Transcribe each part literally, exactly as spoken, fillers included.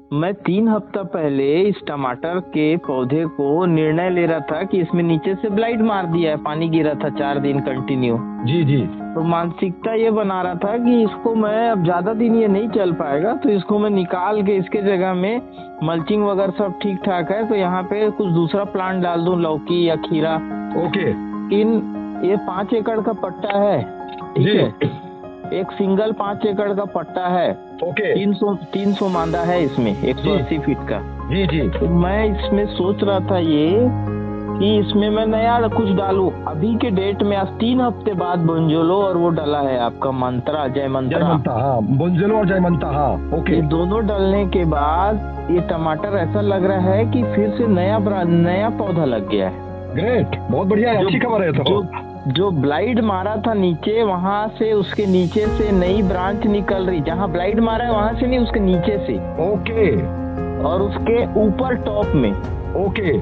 मैं तीन हफ्ता पहले इस टमाटर के पौधे को निर्णय ले रहा था कि इसमें नीचे से ब्लाइट मार दिया है, पानी गिरा था चार दिन कंटिन्यू। जी जी। तो मानसिकता ये बना रहा था कि इसको मैं अब ज्यादा दिन ये नहीं चल पाएगा, तो इसको मैं निकाल के इसके जगह में मल्चिंग वगैरह सब ठीक ठाक है, तो यहाँ पे कुछ दूसरा प्लांट डाल दूं, लौकी या खीरा। ओके। इन ये पाँच एकड़ का पट्टा है, ठीक जी। है, एक सिंगल पाँच एकड़ का पट्टा है। ओके। तीन सौ तीन सौ मांदा है इसमें, एक सौ अस्सी फीट का। जी जी। तो मैं इसमें सोच रहा था ये कि इसमें मैं नया कुछ डालूं। अभी के डेट में आज तीन हफ्ते बाद बोंजोलो और वो डाला है आपका मंत्रा, जय मंत्रा। जयमंता, हाँ, बोंजलो और जयमंता, हाँ। ओके। ये दोनों डालने के बाद ये टमाटर ऐसा लग रहा है कि फिर से नया नया पौधा लग गया है। ग्रेट, बहुत बढ़िया, अच्छी खबर है। तो जो जो ब्लाइट मारा था नीचे, वहाँ से उसके नीचे से नई ब्रांच निकल रही। जहाँ ब्लाइट मारा है वहाँ से नहीं, उसके नीचे से। ओके। और उसके ऊपर टॉप में। ओके,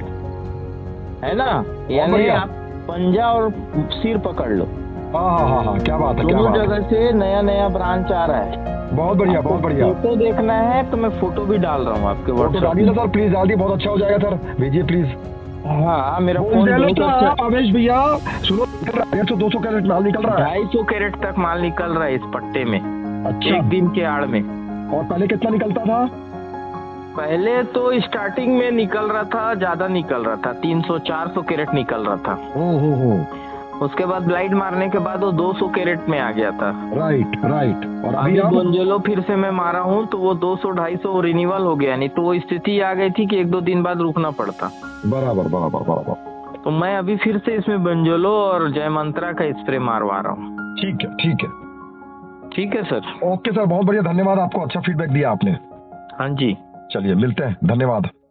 है ना, यानी आप पंजा और सिर पकड़ लो। हाँ हाँ हाँ हाँ, क्या बात है, क्या दोनों बात है। जगह से नया नया ब्रांच आ रहा है। बहुत बढ़िया, बहुत बढ़िया। फोटो देखना है तो मैं फोटो भी डाल रहा हूँ आपके फोटो डालिए ना सर, प्लीज डालिए, बहुत अच्छा हो जाएगा सर, भेजिए प्लीज। हाँ, मेरा फोन बोंजलो बहुत तो अच्छा। आप अवेश भैया सुनो, डेढ़ सौ दो सौ कैरेट माल निकल रहा है। ढाई सौ कैरेट तक माल निकल रहा है इस पट्टे में। अच्छा। एक दिन के आड़ में। और पहले कितना निकलता था? पहले तो स्टार्टिंग में निकल रहा था, ज्यादा निकल रहा था, तीन सौ चार सौ कैरेट निकल रहा था। ओ हो हो। उसके बाद ब्लाइट मारने के बाद वो दो सौ कैरेट में आ गया था। Right right. और अभी अभी बोंजोलो फिर से मैं मारा हूँ तो वो दो सौ ढाई सौ रिन्यूअल हो गया, नहीं तो वो स्थिति आ गई थी कि एक दो दिन बाद रुकना पड़ता। बराबर बराबर बराबर। तो मैं अभी फिर से इसमें बोंजोलो और जय मंत्रा का स्प्रे मारवा रहा हूँ। ठीक है ठीक है ठीक है सर। ओके सर, बहुत बढ़िया, धन्यवाद आपको, अच्छा फीडबैक दिया आपने। हाँ जी। चलिए मिलते हैं, धन्यवाद।